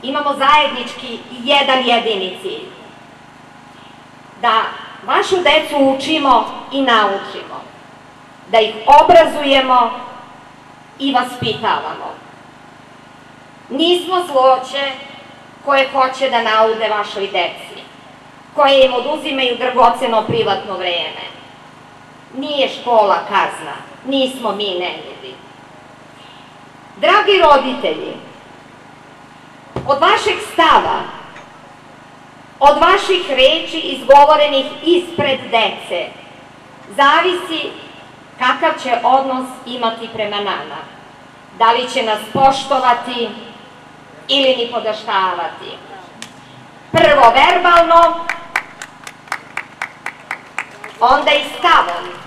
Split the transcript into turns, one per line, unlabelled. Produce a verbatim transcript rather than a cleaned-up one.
imamo zajednički jedan jedini cilj. Da vašu decu učimo i naučimo, da ih obrazujemo i vaspitavamo. Nismo zloće koje hoće da naude vašoj deci, koje im oduzimaju dragoceno privatno vreme. Nije škola kazna, nismo mi neljudi. Dragi roditelji, od vašeg stava, od vaših reči izgovorenih ispred dece, zavisi kakav će odnos imati prema nama. Da li će nas poštovati ili ni podaštavati. Prvo verbalno, onda i stavom.